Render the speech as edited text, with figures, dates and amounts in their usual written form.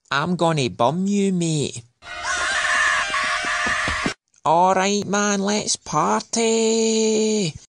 I'm gonna bum you, mate. Alright man, let's party!